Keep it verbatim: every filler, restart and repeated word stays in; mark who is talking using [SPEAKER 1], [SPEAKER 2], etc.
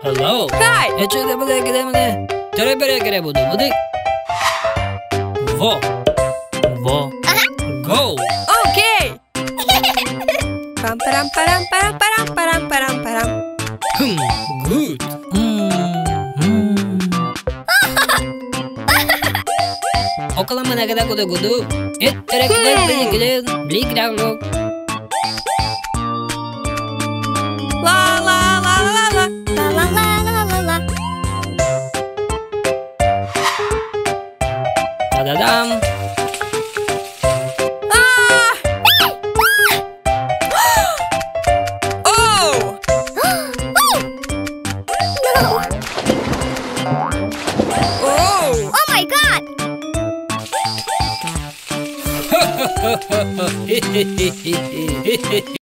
[SPEAKER 1] Hello.
[SPEAKER 2] Hi.
[SPEAKER 1] Ecce bude gide mne. Tere bere gire budu bude. Vo. Vo. Go.
[SPEAKER 2] Okay. Pam param param param param param param param.
[SPEAKER 1] Hmm. Good. Hmm. Hmm. Okala mana gida gudu gudu. Et tere gide bere gide. Blik daglo.
[SPEAKER 2] La la la la la la la la la la.
[SPEAKER 1] Ta-da-dam.
[SPEAKER 2] Ah! Oh! Oh!
[SPEAKER 3] Oh my god!
[SPEAKER 1] Hehehehe.